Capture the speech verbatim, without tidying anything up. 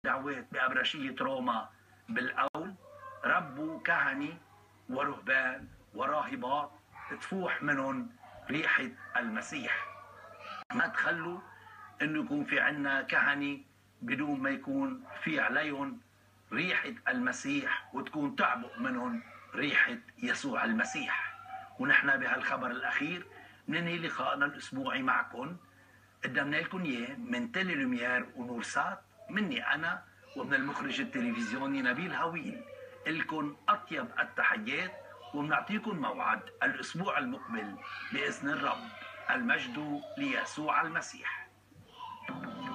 دعوات بأبرشية روما بالأول ربوا كهنة ورهبان وراهبات تفوح منهم ريحة المسيح. ما تخلوا انه يكون في عنا كهنة بدون ما يكون في عليهم ريحة المسيح وتكون تعبق منهم ريحة يسوع المسيح. ونحن بهالخبر الأخير ننهي لقائنا الأسبوعي معكم، قدمنا لكم إياه من تيلي لوميير ونورسات، مني أنا ومن المخرج التلفزيوني نبيل هويل. لكم أطيب التحيات وبنعطيكم موعد الأسبوع المقبل بإذن الرب. المجد ليسوع المسيح.